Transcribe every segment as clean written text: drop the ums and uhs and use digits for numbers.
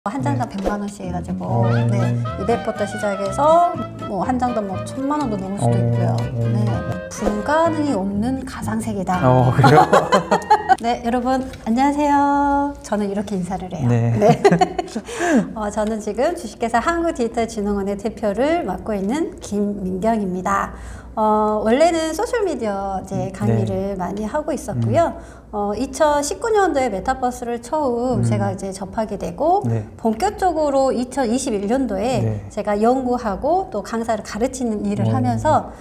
한 장당 100만 원씩 해가지고 네, 200부터 시작해서 뭐 한 장당 뭐 1000만 원도 넘을 수도 있고요. 네, 불가능이 없는 가상세계다. 그래요? 네, 여러분 안녕하세요. 저는 이렇게 인사를 해요. 네. 네. 저는 지금 주식회사 한국디지털진흥원의 대표를 맡고 있는 김민경입니다. 원래는 소셜미디어 이제 강의를 많이 하고 있었고요. 2019년도에 메타버스를 처음 제가 이제 접하게 되고 본격적으로 2021년도에 제가 연구하고 또 강사를 가르치는 일을 하면서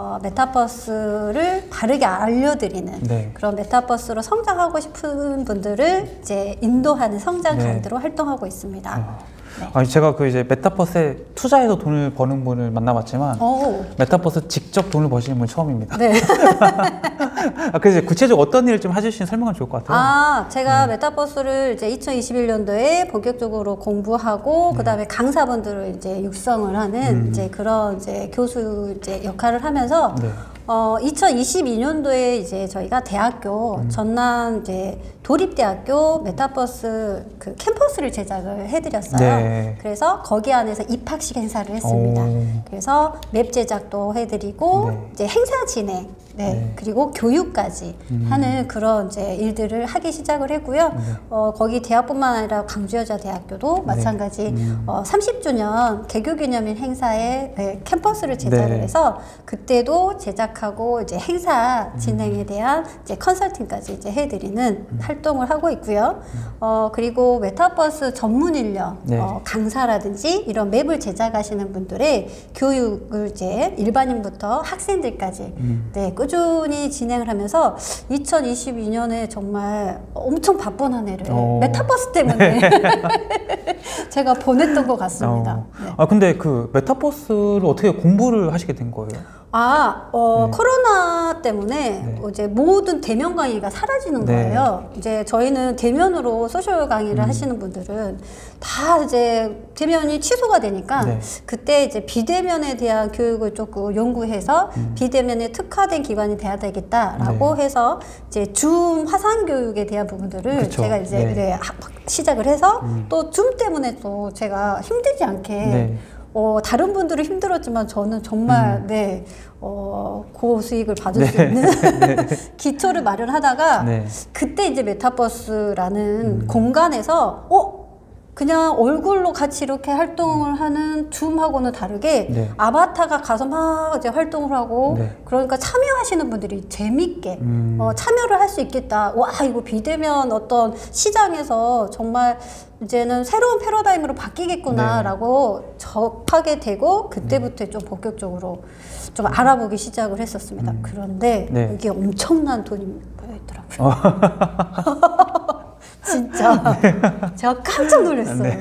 메타버스를 바르게 알려드리는 그런 메타버스로 성장하고 싶은 분들을 이제 인도하는 성장 가이드로 활동하고 있습니다. 아니 제가 그 이제 메타버스에 투자해서 돈을 버는 분을 만나봤지만 메타버스 직접 돈을 버시는 분이 처음입니다. 네. 그래서 구체적으로 어떤 일을 좀 해주시면 설명하면 좋을 것 같아요. 제가 메타버스를 이제 2021년도에 본격적으로 공부하고 그다음에 강사분들을 이제 육성을 하는 이제 그런 이제 교수 이제 역할을 하면서 2022년도에 이제 저희가 대학교 전남 이제 도립대학교 메타버스 그 캠퍼스를 제작을 해드렸어요. 그래서 거기 안에서 입학식 행사를 했습니다. 그래서 맵 제작도 해드리고 이제 행사 진행, 그리고 교육까지 하는 그런 이제 일들을 하기 시작을 했고요. 거기 대학뿐만 아니라 광주여자대학교도 마찬가지 30주년 개교기념일 행사에 캠퍼스를 제작을 해서 그때도 제작하고 이제 행사 진행에 대한 이제 컨설팅까지 이제 해드리는 활동을 하고 있고요. 그리고 메타버스 전문 인력, 강사라든지 이런 맵을 제작하시는 분들의 교육을 이제 일반인부터 학생들까지 꾸준히 진행을 하면서 2022년에 정말 엄청 바쁜 한 해를 메타버스 때문에 제가 보냈던 것 같습니다. 근데 그 메타버스를 어떻게 공부를 하시게 된 거예요? 코로나 때문에 이제 모든 대면 강의가 사라지는 거예요. 이제 저희는 대면으로 소셜 강의를 하시는 분들은 다 이제 대면이 취소가 되니까 그때 이제 비대면에 대한 교육을 조금 연구해서 비대면에 특화된 기관이 돼야 되겠다라고 해서 이제 줌 화상 교육에 대한 부분들을 제가 이제 시작을 해서 또 줌 때문에 또 제가 힘들지 않게 다른 분들은 힘들었지만 저는 정말 고수익을 받을 수 있는 기초를 마련하다가 그때 이제 메타버스라는 공간에서 그냥 얼굴로 같이 이렇게 활동을 하는 줌하고는 다르게 아바타가 가서 막 이제 활동을 하고 그러니까 참여하시는 분들이 재밌게 참여를 할 수 있겠다. 와, 이거 비대면 어떤 시장에서 정말 이제는 새로운 패러다임으로 바뀌겠구나 라고 접하게 되고 그때부터 좀 본격적으로 좀 알아보기 시작을 했었습니다. 그런데 이게 엄청난 돈이 보였더라고요. 진짜 제가 깜짝 놀랐어요.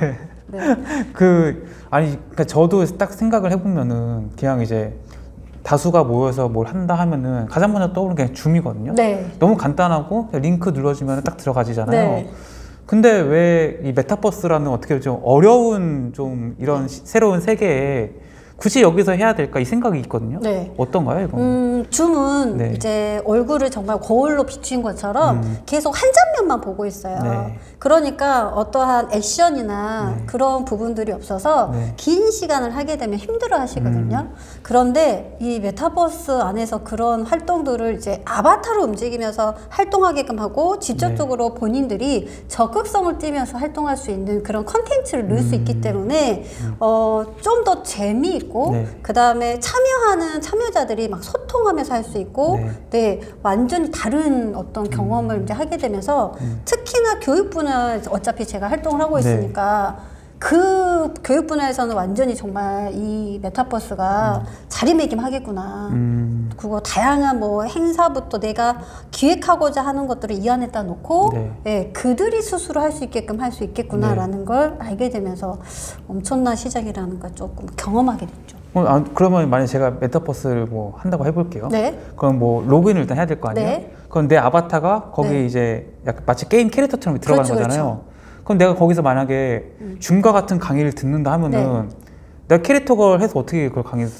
그러니까 저도 딱 생각을 해보면은 그냥 이제 다수가 모여서 뭘 한다 하면은 가장 먼저 떠오르는 게 줌이거든요. 너무 간단하고 링크 눌러주면 딱 들어가지잖아요. 근데 왜 이 메타버스라는 어떻게 좀 어려운 좀 이런 새로운 세계에 굳이 여기서 해야 될까 이 생각이 있거든요. 어떤가요, 이거? 줌은 이제 얼굴을 정말 거울로 비춘 것처럼 계속 한 장면만 보고 있어요. 그러니까 어떠한 액션이나 그런 부분들이 없어서 긴 시간을 하게 되면 힘들어 하시거든요. 그런데 이 메타버스 안에서 그런 활동들을 이제 아바타로 움직이면서 활동하게끔 하고 직접적으로 본인들이 적극성을 띠면서 활동할 수 있는 그런 컨텐츠를 넣을 수 있기 때문에 좀 더 재미있고 그 다음에 참여하는 참여자들이 막 소통하면서 할 수 있고 완전히 다른 어떤 경험을 이제 하게 되면서 특히나 교육 분야 어차피 제가 활동을 하고 있으니까 그 교육 분야에서는 완전히 정말 이 메타버스가 자리매김하겠구나. 그거 다양한 뭐 행사부터 내가 기획하고자 하는 것들을 이 안에다 놓고 그들이 스스로 할 수 있게끔 할 수 있겠구나라는 걸 알게 되면서 엄청난 시작이라는 걸 조금 경험하게 됐죠. 그러면 만약에 제가 메타버스를 뭐 한다고 해볼게요. 그럼 뭐 로그인을 일단 해야 될 거 아니에요? 그럼 내 아바타가 거기에 이제 약간 마치 게임 캐릭터처럼 들어가는 거잖아요. 그럼 내가 거기서 만약에 줌과 같은 강의를 듣는다 하면은 내가 캐릭터걸 해서 어떻게 그걸 강의를 듣죠?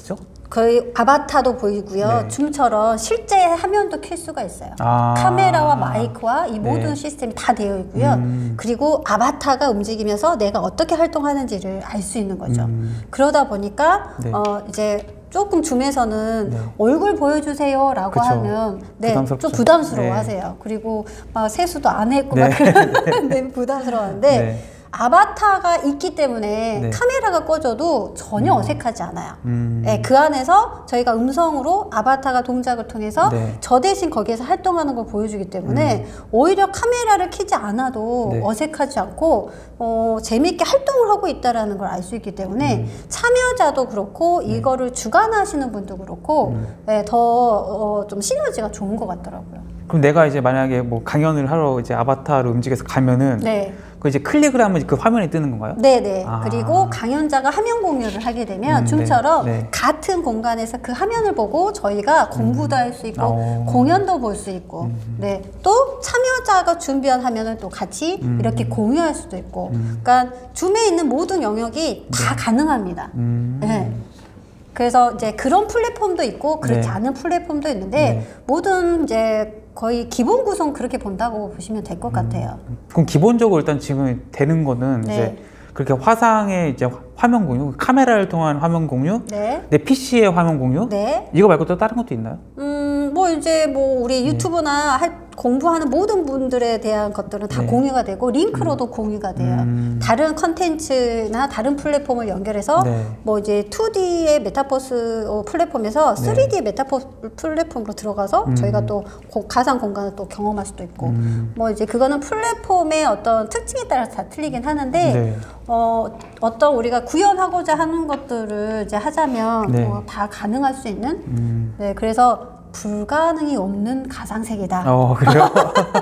거의 아바타도 보이고요. 네. 줌처럼 실제 화면도 켤 수가 있어요. 카메라와 마이크와 이 모든 네. 시스템이 다 되어 있고요. 그리고 아바타가 움직이면서 내가 어떻게 활동하는지를 알 수 있는 거죠. 그러다 보니까 네. 이제 조금 줌에서는 네. 얼굴 보여주세요 라고 그쵸. 하면 네, 좀 부담스럽죠. 부담스러워 네. 하세요. 그리고 막 세수도 안 했고 네. 막 그런 네, 부담스러워하는데 네. 아바타가 있기 때문에 네. 카메라가 꺼져도 전혀 어색하지 않아요. 네, 그 안에서 저희가 음성으로 아바타가 동작을 통해서 네. 저 대신 거기에서 활동하는 걸 보여주기 때문에 오히려 카메라를 켜지 않아도 네. 어색하지 않고 재미있게 활동을 하고 있다는 걸 알 수 있기 때문에 참여자도 그렇고 이거를 주관하시는 분도 그렇고 네, 더 좀 시너지가 좋은 것 같더라고요. 그럼 내가 이제 만약에 뭐 강연을 하러 이제 아바타를 움직여서 가면은 네. 그 이제 클릭을 하면 그 화면이 뜨는 건가요? 네네. 그리고 강연자가 화면 공유를 하게 되면 줌처럼 네. 같은 공간에서 그 화면을 보고 저희가 공부도 할 수 있고 공연도 볼 수 있고 네. 또 참여자가 준비한 화면을 또 같이 이렇게 공유할 수도 있고 그러니까 줌에 있는 모든 영역이 다 가능합니다. 네. 그래서 이제 그런 플랫폼도 있고 그렇지 네. 않은 플랫폼도 있는데 네. 모든 이제 거의 기본 구성 그렇게 본다고 보시면 될 것 같아요. 그럼 기본적으로 일단 지금 되는 거는 네. 이제 그렇게 화상의 이제 화면 공유, 카메라를 통한 화면 공유, 네. 내 PC의 화면 공유, 네. 이거 말고 또 다른 것도 있나요? 뭐 이제 뭐 우리 유튜브나 공부하는 모든 분들에 대한 것들은 다 네. 공유가 되고 링크로도 공유가 돼요. 다른 컨텐츠나 다른 플랫폼을 연결해서 네. 뭐 이제 2D의 메타버스 플랫폼에서 3D의 메타버스 플랫폼으로 들어가서 저희가 또 가상 공간을 또 경험할 수도 있고 뭐 이제 그거는 플랫폼의 어떤 특징에 따라서 다 틀리긴 하는데 네. 어떤 우리가 구현하고자 하는 것들을 이제 하자면 네. 다 가능할 수 있는 네, 그래서 불가능이 없는 가상세계다. 그래요?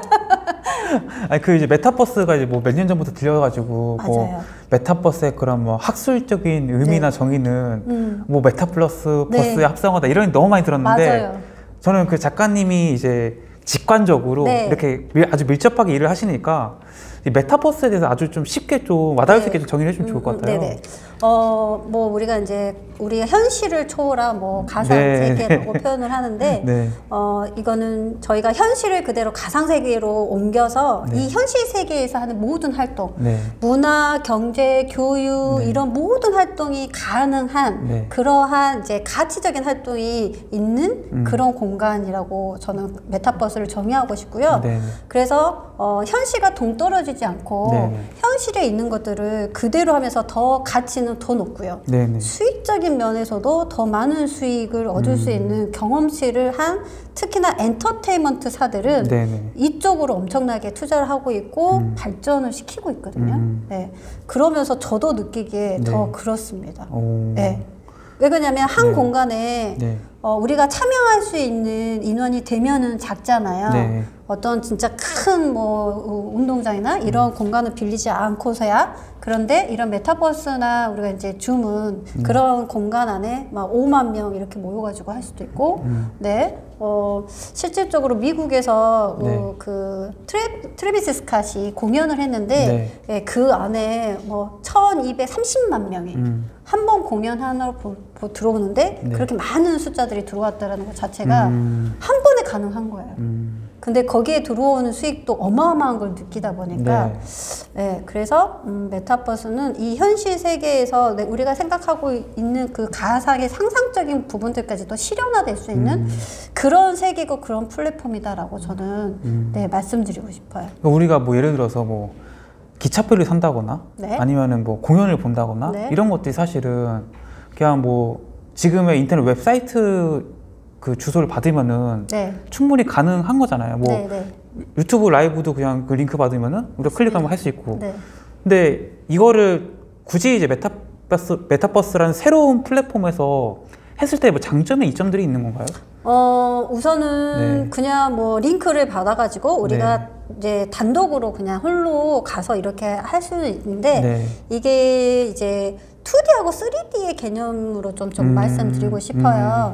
아니 그 이제 메타버스가 이제 뭐 몇 년 전부터 들려가지고 맞아요. 뭐 메타버스의 그런 뭐 학술적인 의미나 네. 정의는 뭐 메타 플러스 네. 버스의 합성어다 이런 게 너무 많이 들었는데 맞아요. 저는 그 작가님이 이제 직관적으로 네. 이렇게 아주 밀접하게 일을 하시니까 이 메타버스에 대해서 아주 좀 쉽게 좀 와닿을 수 있게 좀 정의를 해주면 좋을 것 같아요. 네네. 뭐 우리가 이제 우리가 현실을 초월한 뭐 가상 네. 세계라고 표현을 하는데 네. 이거는 저희가 현실을 그대로 가상 세계로 옮겨서 네. 이 현실 세계에서 하는 모든 활동, 네. 문화, 경제, 교육 네. 이런 모든 활동이 가능한 네. 그러한 이제 가치적인 활동이 있는 그런 공간이라고 저는 메타버스를 정의하고 싶고요. 네. 그래서 현실과 동떨어지지 않고 네. 현실에 있는 것들을 그대로 하면서 더 가치는 더 높고요. 네. 수익적인 면에서도 더 많은 수익을 얻을 수 있는 경험치를 한 특히나 엔터테인먼트사들은 네. 이쪽으로 엄청나게 투자를 하고 있고 발전을 시키고 있거든요. 네. 그러면서 저도 느끼기에 네. 더 그렇습니다. 오. 네. 왜 그러냐면 한 네. 공간에 네. 우리가 참여할 수 있는 인원이 되면은 작잖아요. 네. 어떤 진짜 큰 뭐 운동장이나 이런 공간을 빌리지 않고서야 그런데 이런 메타버스나 우리가 이제 줌은 그런 공간 안에 막 5만 명 이렇게 모여가지고 할 수도 있고, 네. 실질적으로 미국에서 네. 그 트래비스 스캇이 공연을 했는데 네. 예, 그 안에 뭐 1,230만 명이 한 번 공연 하나로 들어오는데 네. 그렇게 많은 숫자들이 들어왔다는 것 자체가 한 번에 가능한 거예요. 근데 거기에 들어오는 수익도 어마어마한 걸 느끼다 보니까 네, 그래서 메타버스는 이 현실 세계에서 우리가 생각하고 있는 그 가상의 상상적인 부분들까지도 실현화될 수 있는 그런 세계고 그런 플랫폼이다라고 저는 네, 말씀드리고 싶어요. 우리가 뭐 예를 들어서 뭐 기차표를 산다거나 네. 아니면은 뭐 공연을 본다거나 네. 이런 것들이 사실은 그냥 뭐 지금의 인터넷 웹사이트 그 주소를 받으면은 네. 충분히 가능한 거잖아요. 뭐 네, 네. 유튜브 라이브도 그냥 그 링크 받으면은 우리가 클릭하면 할 수 있고. 네. 근데 이거를 굳이 이제 메타버스라는 새로운 플랫폼에서 했을 때 뭐 장점의 이점들이 있는 건가요? 우선은 네. 그냥 뭐 링크를 받아가지고 우리가 네. 이제 단독으로 그냥 홀로 가서 이렇게 할 수는 있는데 네. 이게 이제 2D하고 3D의 개념으로 좀 말씀드리고 싶어요.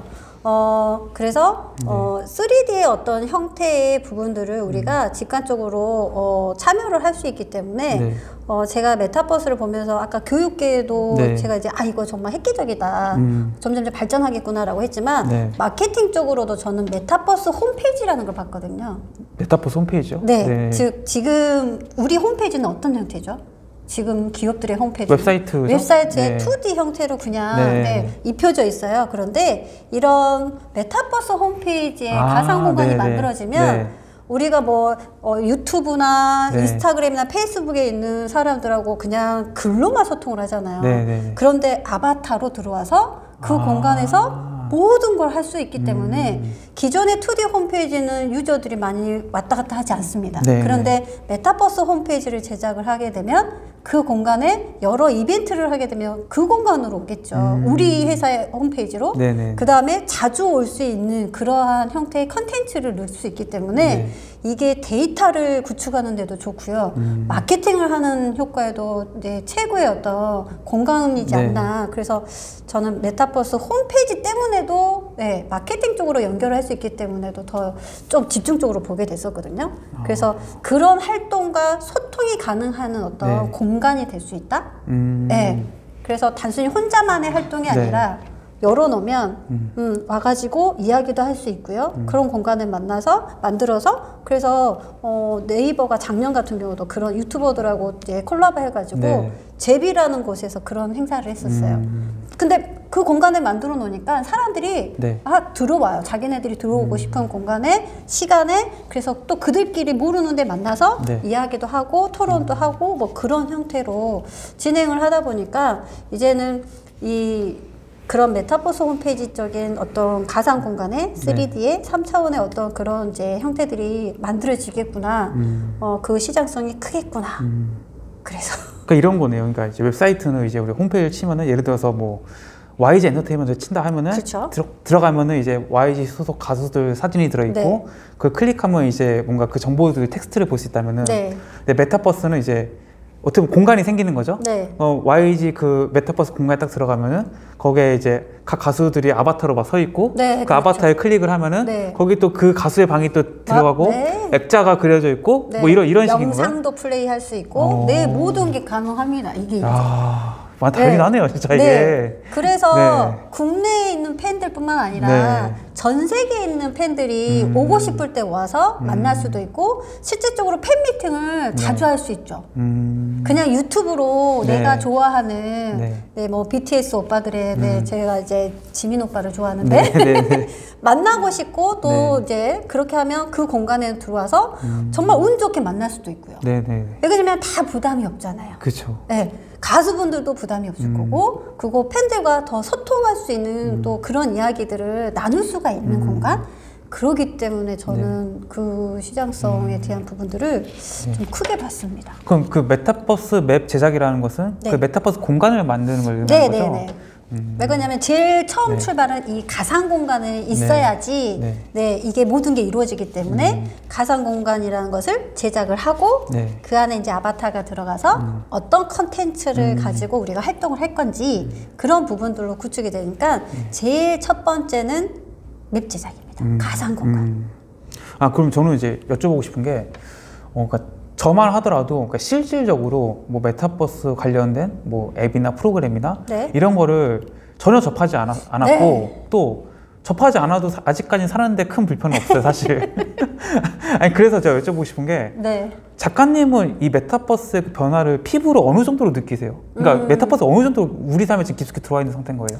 그래서 3D의 어떤 형태의 부분들을 우리가 직관적으로 참여를 할 수 있기 때문에 네. 제가 메타버스를 보면서 아까 교육계에도 네. 제가 이제 이거 정말 획기적이다. 점점 발전하겠구나라고 했지만 네. 마케팅 쪽으로도 저는 메타버스 홈페이지라는 걸 봤거든요. 메타버스 홈페이지요? 네. 네. 즉 지금 우리 홈페이지는 어떤 형태죠? 지금 기업들의 홈페이지 웹사이트죠? 웹사이트의 네. 2D 형태로 그냥 네. 입혀져 있어요. 그런데 이런 메타버스 홈페이지에 가상 공간이 만들어지면 우리가 뭐 유튜브나 인스타그램이나 페이스북에 있는 사람들하고 그냥 글로만 소통을 하잖아요. 그런데 아바타로 들어와서 그 공간에서 모든 걸 할 수 있기 때문에 기존의 2D 홈페이지는 유저들이 많이 왔다 갔다 하지 않습니다. 그런데 메타버스 홈페이지를 제작을 하게 되면 그 공간에 여러 이벤트를 하게 되면 그 공간으로 오겠죠. 우리 회사의 홈페이지로. 그 다음에 자주 올 수 있는 그러한 형태의 컨텐츠를 넣을 수 있기 때문에 이게 데이터를 구축하는 데도 좋고요. 마케팅을 하는 효과에도 이제 최고의 어떤 공간이지 않나. 그래서 저는 메타버스 홈페이지 때문에도 마케팅 쪽으로 연결을 할 수 있기 때문에도 더 좀 집중적으로 보게 됐었거든요. 그래서 그런 활동과 소통이 가능한 어떤 공간이 될 수 있다. 그래서 단순히 혼자만의 활동이 아니라 열어놓으면 와가지고 이야기도 할 수 있고요. 그런 공간을 만들어서 그래서 네이버가 작년 같은 경우도 그런 유튜버들하고 이제 콜라보 해가지고 제비라는 곳에서 그런 행사를 했었어요. 근데 그 공간을 만들어 놓으니까 사람들이 들어와요. 자기네들이 들어오고 싶은 공간에 시간에 그래서 또 그들끼리 모르는데 만나서 이야기도 하고 토론도 하고 뭐 그런 형태로 진행을 하다 보니까 이제는 그런 메타버스 홈페이지적인 어떤 가상 공간에 3D의 3차원의 어떤 그런 이제 형태들이 만들어지겠구나. 그 시장성이 크겠구나. 그래서. 그러니까 이런 거네요. 그러니까 이제 웹사이트는 이제 우리 홈페이지를 치면은 예를 들어서 뭐 YG 엔터테인먼트 친다 하면은 들어가면은 이제 YG 소속 가수들 사진이 들어있고 그걸 클릭하면 이제 뭔가 그 정보들 텍스트를 볼 수 있다면은 근데 메타버스는 이제 어떻게 보면 공간이 생기는 거죠. YG 그 메타버스 공간에 딱 들어가면은 거기에 이제 각 가수들이 아바타로 막 서 있고 그 아바타에 클릭을 하면은 거기 또 그 가수의 방이 또 들어가고 액자가 그려져 있고 뭐 이런 식인 거예요. 영상도 플레이할 수 있고 모든 게 가능합니다. 이게 다르긴 하네요, 진짜 이게. 그래서 국내에 있는 팬들뿐만 아니라 전 세계에 있는 팬들이 오고 싶을 때 와서 만날 수도 있고 실질적으로 팬미팅을 자주 할 수 있죠. 그냥 유튜브로 내가 좋아하는 뭐 BTS 오빠들의 제가 이제 지민 오빠를 좋아하는데 만나고 싶고 또 이제 그렇게 하면 그 공간에 들어와서 정말 운 좋게 만날 수도 있고요. 왜냐면 다 부담이 없잖아요. 그렇죠. 가수분들도 부담이 없을 거고 그리고 팬들과 더 소통할 수 있는 또 그런 이야기들을 나눌 수가 있는 공간 그러기 때문에 저는 그 시장성에 대한 부분들을 좀 크게 봤습니다. 그럼 그 메타버스 맵 제작이라는 것은 그 메타버스 공간을 만드는 걸 의미하는 거죠? 왜냐하면 제일 처음 출발은 이 가상 공간에 있어야지 이게 모든 게 이루어지기 때문에 가상 공간이라는 것을 제작을 하고 그 안에 이제 아바타가 들어가서 어떤 컨텐츠를 가지고 우리가 활동을 할 건지 그런 부분들로 구축이 되니까 제일 첫 번째는 맵 제작입니다. 가상 공간. 그럼 저는 이제 여쭤보고 싶은 게 그러니까 저만 하더라도 그러니까 실질적으로 뭐 메타버스 관련된 뭐 앱이나 프로그램이나 이런 거를 전혀 접하지 않았고 또 접하지 않아도 아직까지 사는데 큰 불편은 없어요, 사실. 아니 그래서 제가 여쭤보고 싶은 게 작가님은 이 메타버스의 변화를 피부로 어느 정도로 느끼세요? 그러니까 메타버스 어느 정도 우리 삶에 지금 깊숙이 들어와 있는 상태인 거예요?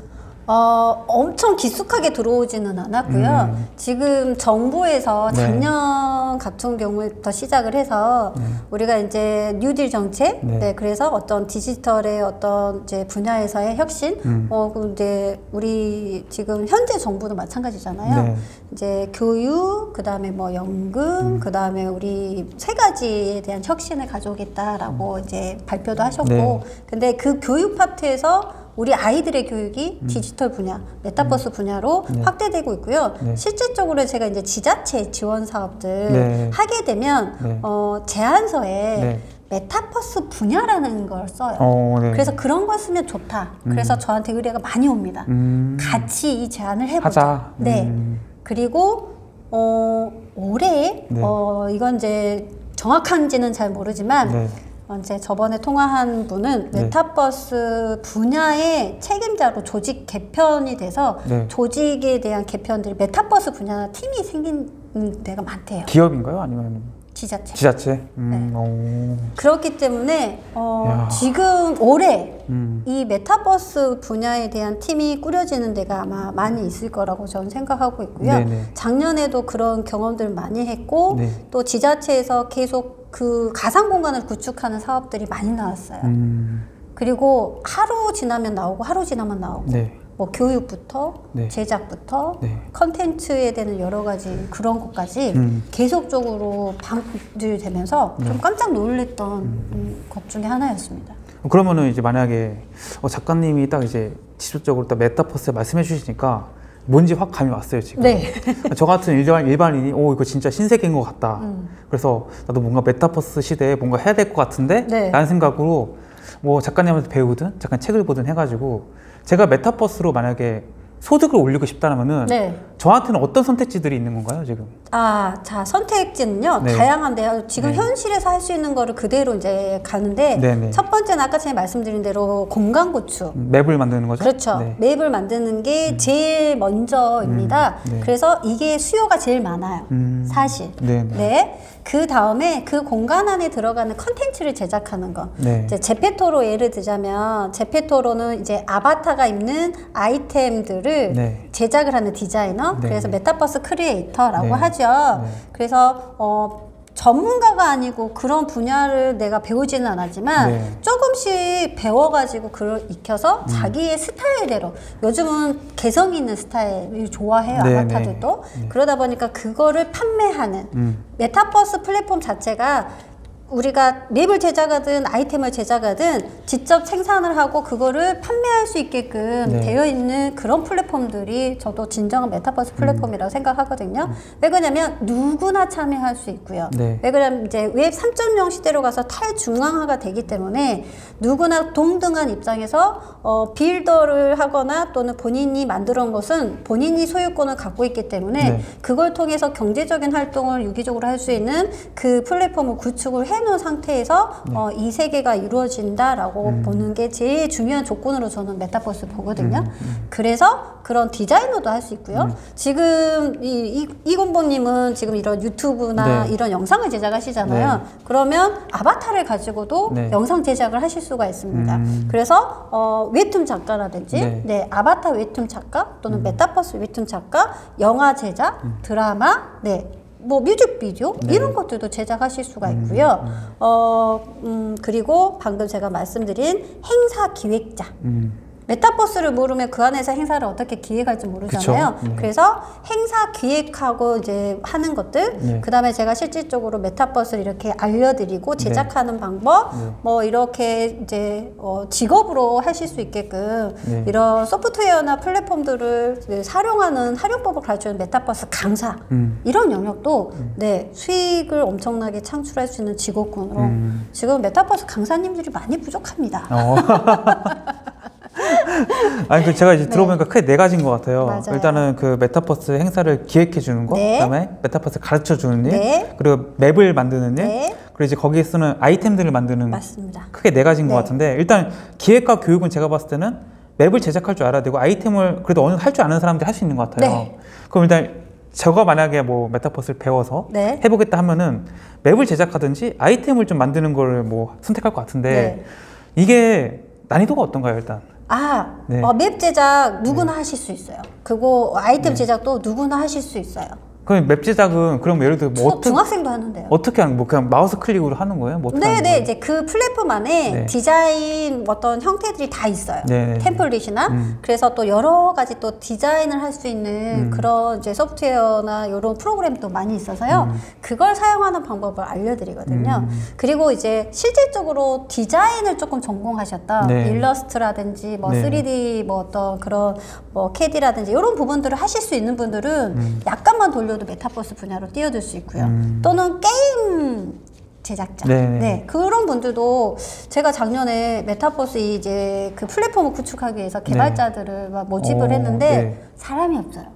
엄청 깊숙하게 들어오지는 않았고요. 지금 정부에서 작년 같은 경우부터 시작을 해서 우리가 이제 뉴딜 정책, 그래서 어떤 디지털의 어떤 이제 분야에서의 혁신, 이제 우리 지금 현재 정부도 마찬가지잖아요. 이제 교육, 그 다음에 뭐 연금, 그 다음에 우리 세 가지에 대한 혁신을 가져오겠다라고 이제 발표도 하셨고, 근데 그 교육 파트에서 우리 아이들의 교육이 디지털 분야, 메타버스 분야로 확대되고 있고요. 실질적으로 제가 이제 지자체 지원 사업들 하게 되면 제안서에 메타버스 분야라는 걸 써요. 그래서 그런 걸 쓰면 좋다. 그래서 저한테 의뢰가 많이 옵니다. 같이 이 제안을 해보자. 그리고 올해 이건 이제 정확한지는 잘 모르지만 이제 저번에 통화한 분은 네. 메타버스 분야의 책임자로 조직 개편이 돼서 네. 조직에 대한 개편들이 메타버스 분야 팀이 생긴 데가 많대요. 기업인가요? 아니면 지자체. 지자체? 네. 그렇기 때문에 지금 올해 이 메타버스 분야에 대한 팀이 꾸려지는 데가 아마 많이 있을 거라고 저는 생각하고 있고요. 네네. 작년에도 그런 경험들 많이 했고 네. 또 지자체에서 계속 그 가상 공간을 구축하는 사업들이 많이 나왔어요. 그리고 하루 지나면 나오고 하루 지나면 나오고 네. 뭐 교육부터 네. 제작부터 네. 컨텐츠에 대한 여러 가지 그런 것까지 계속적으로 방출이 되면서 좀 깜짝 놀랐던 것 중에 하나였습니다. 그러면은 이제 만약에 작가님이 딱 이제 직접적으로 딱 메타버스 말씀해 주시니까 뭔지 확 감이 왔어요 지금. 네. 저 같은 일반인이 이거 진짜 신세계인 것 같다. 그래서 나도 뭔가 메타버스 시대에 뭔가 해야 될 것 같은데 네. 라는 생각으로 뭐 작가님한테 배우든 잠깐 책을 보든 해가지고 제가 메타버스로 만약에 소득을 올리고 싶다면은 네. 저한테는 어떤 선택지들이 있는 건가요 지금? 자 선택지는요 네. 다양한데요. 지금 네. 현실에서 할 수 있는 거를 그대로 이제 가는데 네네. 첫 번째는 아까 제가 말씀드린 대로 공간 구축. 맵을 만드는 거죠? 그렇죠. 네. 맵을 만드는 게 제일 먼저입니다. 네. 그래서 이게 수요가 제일 많아요. 사실. 네네. 네. 그 다음에 그 공간 안에 들어가는 컨텐츠를 제작하는 거. 네. 이제 제페토로 예를 들자면 제페토로는 이제 아바타가 입는 아이템들을 네. 제작을 하는 디자이너. 네. 그래서 메타버스 크리에이터라고 네. 하죠. 네. 그래서 전문가가 아니고 그런 분야를 내가 배우지는 않았지만 네. 조금씩 배워가지고 그걸 익혀서 자기의 스타일대로 요즘은 개성 있는 스타일을 좋아해요. 네, 아바타들도. 네. 그러다 보니까 그거를 판매하는 메타버스 플랫폼 자체가 우리가 맵을 제작하든 아이템을 제작하든 직접 생산을 하고 그거를 판매할 수 있게끔 네. 되어 있는 그런 플랫폼들이 저도 진정한 메타버스 플랫폼이라고 생각하거든요. 왜 그러냐면 누구나 참여할 수 있고요. 네. 왜 그러냐면 이제 웹 3.0 시대로 가서 탈중앙화가 되기 때문에 누구나 동등한 입장에서 빌더를 하거나 또는 본인이 만들어 온 것은 본인이 소유권을 갖고 있기 때문에 네. 그걸 통해서 경제적인 활동을 유기적으로 할 수 있는 그 플랫폼을 구축을 해놓은 상태에서 이 세계가 이루어진다라고 보는 게 제일 중요한 조건으로 저는 메타버스 보거든요. 그래서 그런 디자이너도 할 수 있고요. 지금 이곤보님은 지금 이런 유튜브나 네. 이런 영상을 제작하시잖아요. 네. 그러면 아바타를 가지고도 네. 영상 제작을 하실 수가 있습니다. 그래서 웹툰 작가라든지 네. 네, 아바타 웹툰 작가 또는 메타버스 웹툰 작가, 영화 제작, 드라마, 네. 뭐 뮤직비디오 네. 이런 것들도 제작하실 수가 있고요. 그리고 방금 제가 말씀드린 행사 기획자. 메타버스를 모르면 그 안에서 행사를 어떻게 기획할지 모르잖아요. 그쵸? 네. 그래서 행사 기획하고 이제 하는 것들, 네. 그 다음에 제가 실질적으로 메타버스를 이렇게 알려드리고 제작하는 방법, 네. 뭐 이렇게 이제 직업으로 하실 수 있게끔 네. 이런 소프트웨어나 플랫폼들을 사용하는 활용법을 가르치는 메타버스 강사 이런 영역도 네, 수익을 엄청나게 창출할 수 있는 직업군으로 지금 메타버스 강사님들이 많이 부족합니다. 아니 제가 이제 네. 들어보니까 크게 네 가지인 것 같아요. 맞아요. 일단은 그 메타버스 행사를 기획해 주는 거, 네. 그다음에 메타버스 가르쳐 주는 일, 네. 그리고 맵을 만드는 일, 네. 그리고 이제 거기에 쓰는 아이템들을 만드는 맞습니다. 크게 네 가지인 것 네. 같은데 일단 기획과 교육은 제가 봤을 때는 맵을 제작할 줄 알아야 되고 아이템을 그래도 어느 할 줄 아는 사람들이 할 수 있는 것 같아요. 네. 그럼 일단 제가 만약에 뭐 메타버스를 배워서 네. 해보겠다 하면은 맵을 제작하든지 아이템을 좀 만드는 걸 뭐 선택할 것 같은데 네. 이게 난이도가 어떤가요 일단? 네. 맵 제작 누구나 하실 수 있어요. 그리고 아이템 제작도 누구나 하실 수 있어요. 그럼 맵 제작은 그럼 예를 들어 뭐 중학생도 하는데요. 어떻게 하는 뭐 그냥 마우스 클릭으로 하는 거예요? 뭐 어떻게 하는 네네 거예요? 이제 그 플랫폼 안에 네. 디자인 어떤 형태들이 다 있어요. 네네. 템플릿이나 그래서 또 여러 가지 또 디자인을 할 수 있는 그런 이제 소프트웨어나 이런 프로그램도 많이 있어서요. 그걸 사용하는 방법을 알려드리거든요. 그리고 이제 실질적으로 디자인을 조금 전공하셨다. 네. 일러스트라든지 뭐 네. 3D 뭐 어떤 그런 뭐 CAD라든지 이런 부분들을 하실 수 있는 분들은 약간만 돌려도 메타버스 분야로 뛰어들 수 있고요. 또는 게임 제작자. 네네. 네, 그런 분들도 제가 작년에 메타버스 이제 그 플랫폼을 구축하기 위해서 개발자들을 막 모집을 했는데 네. 사람이 없어요.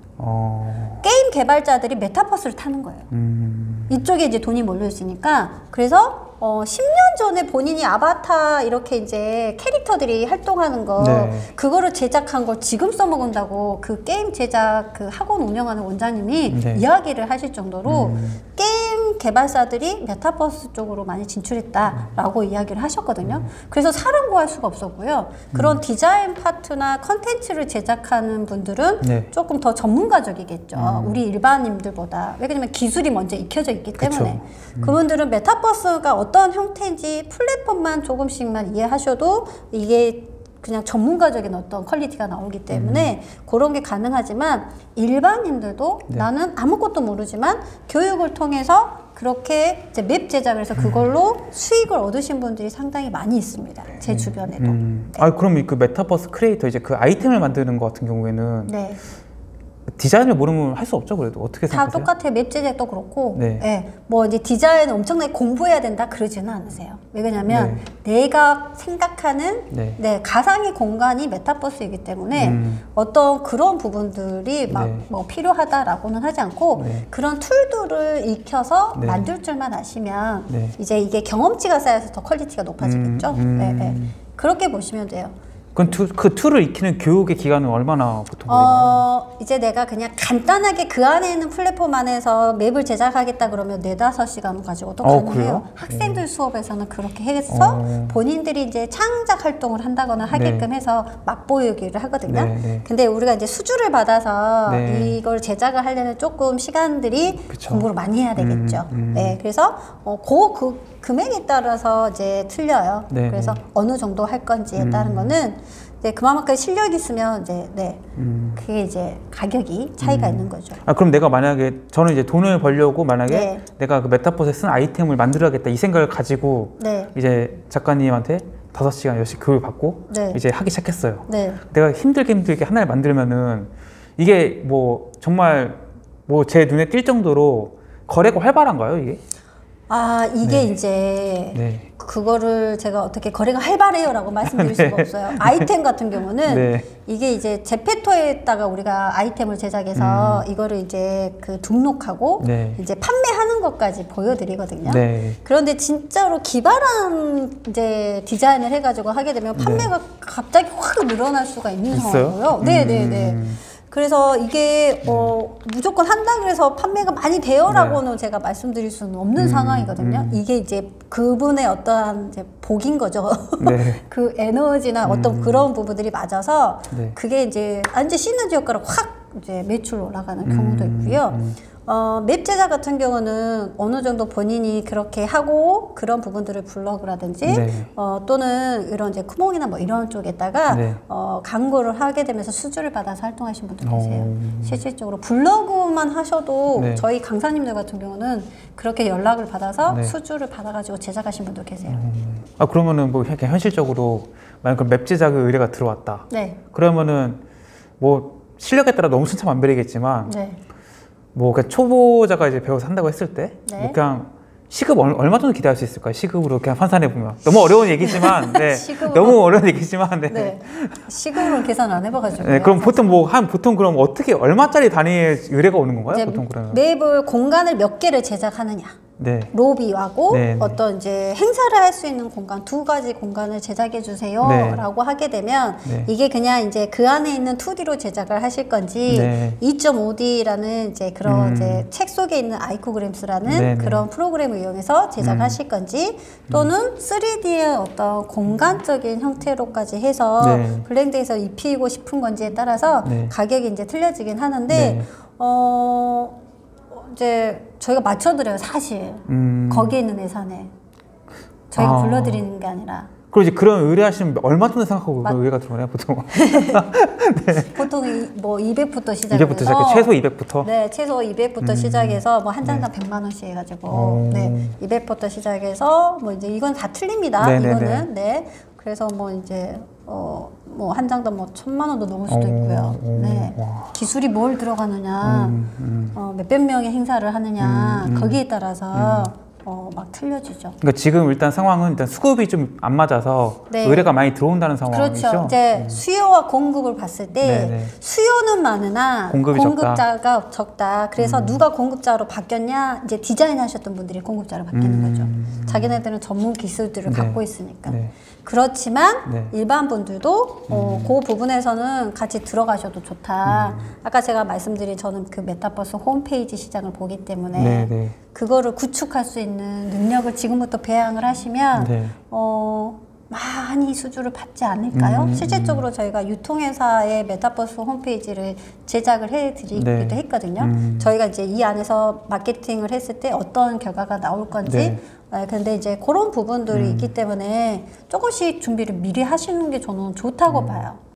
게임 개발자들이 메타버스를 타는 거예요. 이쪽에 이제 돈이 몰려 있으니까 그래서 10년 전에 본인이 아바타 이렇게 이제 캐릭터들이 활동하는 거 네. 그거를 제작한 걸 지금 써먹은다고 그 게임 제작 그 학원 운영하는 원장님이 네. 이야기를 하실 정도로 게임 개발사들이 메타버스 쪽으로 많이 진출했다라고 이야기를 하셨거든요. 그래서 사람 구할 수가 없었고요. 그런 디자인 파트나 컨텐츠를 제작하는 분들은 네. 조금 더 전문가적이겠죠. 우리 일반인들보다. 왜냐면 기술이 먼저 익혀져 있기 때문에. 그분들은 메타버스가 어떤 형태인지 플랫폼만 조금씩만 이해하셔도 이게 그냥 전문가적인 어떤 퀄리티가 나오기 때문에 그런 게 가능하지만 일반인들도 네. 나는 아무것도 모르지만 교육을 통해서 그렇게 이제 맵 제작을 해서 그걸로 수익을 얻으신 분들이 상당히 많이 있습니다. 제 주변에도. 네. 아, 그럼 그 메타버스 크리에이터 이제 그 아이템을 만드는 것 같은 경우에는 네. 디자인을 모르면 할 수 없죠. 그래도 어떻게 다 생각하세요? 똑같아요. 맵 제작도 그렇고, 네. 네. 뭐 이제 디자인을 엄청나게 공부해야 된다 그러지는 않으세요. 왜냐면 내가 생각하는 네. 네, 가상의 공간이 메타버스이기 때문에 어떤 그런 부분들이 막 뭐 필요하다라고는 하지 않고 그런 툴들을 익혀서 만들 줄만 아시면 이제 이게 경험치가 쌓여서 더 퀄리티가 높아지겠죠. 네, 네. 그렇게 보시면 돼요. 그럼 그 툴을 익히는 교육의 기간은 얼마나 보통 걸리나요? 이제 내가 그냥 간단하게 그 안에 있는 플랫폼 안에서 맵을 제작하겠다 그러면 4-5시간 가지고도 가능해요. 그래요? 학생들 수업에서는 그렇게 해서 본인들이 이제 창작 활동을 한다거나 하게끔 해서 맛보이기를 하거든요. 근데 우리가 이제 수주를 받아서 이걸 제작을 하려면 조금 시간들이 공부를 많이 해야 되겠죠. 네, 그래서 그 금액에 따라서 이제 틀려요. 그래서 어느 정도 할 건지에 따른 거는 이제 그만큼 실력이 있으면 이제 그게 이제 가격이 차이가 있는 거죠. 아, 그럼 내가 만약에 저는 이제 돈을 벌려고 만약에 내가 그 메타버스에 쓴 아이템을 만들어야겠다 이 생각을 가지고 이제 작가님한테 5시간 10시간 교육을 받고 이제 하기 시작했어요. 내가 힘들게 하나를 만들면은 이게 뭐 정말 뭐 제 눈에 띌 정도로 거래가 활발한가요, 이게? 아, 이게 이제 그거를 제가 어떻게 거래가 활발해요 라고 말씀드릴 수가 없어요. 아이템 같은 경우는 이게 이제 제페토에다가 우리가 아이템을 제작해서 이거를 이제 그 등록하고 이제 판매하는 것까지 보여드리거든요. 그런데 진짜로 기발한 이제 디자인을 해가지고 하게 되면 판매가 갑자기 확 늘어날 수가 있는 상황이고요. 네네네. 그래서 이게 무조건 한다 그래서 판매가 많이 돼요라고는 제가 말씀드릴 수는 없는 상황이거든요. 이게 이제 그분의 어떠한 이제 복인 거죠. 그 에너지나 어떤 그런 부분들이 맞아서 그게 이제 완전 시너지 효과로 확 이제 매출 올라가는 경우도 있고요. 맵 제작 같은 경우는 어느 정도 본인이 그렇게 하고 그런 부분들을 블로그라든지 또는 이런 이제 쿠몽이나 뭐 이런 쪽에다가 광고를 하게 되면서 수주를 받아서 활동하신 분들 계세요. 실질적으로 블로그만 하셔도 저희 강사님들 같은 경우는 그렇게 연락을 받아서 수주를 받아가지고 제작하신 분도 계세요. 아, 그러면은 뭐 이렇게 현실적으로 만약 맵 제작의 의뢰가 들어왔다. 그러면은 뭐 실력에 따라 너무 천차만별이겠지만 뭐 그냥 초보자가 이제 배워서 한다고 했을 때 뭐 그냥 시급 얼마 정도 기대할 수 있을까요? 시급으로 그냥 환산해 보면 너무 어려운 얘기지만 너무 어려운 얘기지만 시급으로 계산 안 해봐가지고 그럼 보통 보통 그럼 어떻게 얼마짜리 단위의 의뢰가 오는 건가요? 보통 그러면 맵을 공간을 몇 개를 제작하느냐 로비하고 어떤 이제 행사를 할 수 있는 공간 2가지 공간을 제작해 주세요 라고 하게 되면 이게 그냥 이제 그 안에 있는 2D로 제작을 하실 건지 2.5D라는 이제 그런 이제 책 속에 있는 아이코그램스라는 그런 프로그램을 이용해서 제작하실 건지 또는 3D의 어떤 공간적인 형태로까지 해서 블렌드해서 입히고 싶은 건지에 따라서 가격이 이제 틀려지긴 하는데 이제 저희가 맞춰드려요, 사실. 거기에 있는 예산에. 저희가 불러드리는 게 아니라. 그리고 이제 그런 의뢰하시면 얼마 정도 생각하고 그 의뢰가 들어오나요, 보통? 보통 뭐 200부터 시작해서 200부터 시작해, 최소 200부터? 네, 최소 200부터 시작해서 뭐 한 장당 100만 원씩 해가지고 200부터 시작해서 뭐 이제 이건 다 틀립니다. 이거는. 그래서 뭐 이제 뭐 한 장당 뭐 1000만 원도 넘을 수도 있고요. 기술이 뭘 들어가느냐, 몇백 명의 행사를 하느냐 거기에 따라서 막 틀려지죠. 그러니까 지금 일단 상황은 일단 수급이 좀 안 맞아서 네. 의뢰가 많이 들어온다는 상황이죠. 그렇죠. 이제 수요와 공급을 봤을 때 네네. 수요는 많으나 공급자가 적다. 그래서 누가 공급자로 바뀌었냐? 이제 디자인하셨던 분들이 공급자로 바뀌는 거죠. 자기네들은 전문 기술들을 갖고 있으니까. 네. 그렇지만 일반 분들도 그 부분에서는 같이 들어가셔도 좋다. 아까 제가 말씀드린 저는 그 메타버스 홈페이지 시장을 보기 때문에 그거를 구축할 수 있는 능력을 지금부터 배양을 하시면 많이 수주를 받지 않을까요? 실질적으로 저희가 유통회사의 메타버스 홈페이지를 제작을 해드리기도 했거든요. 저희가 이제 이 안에서 마케팅을 했을 때 어떤 결과가 나올 건지 근데 이제 그런 부분들이 있기 때문에 조금씩 준비를 미리 하시는 게 저는 좋다고 봐요.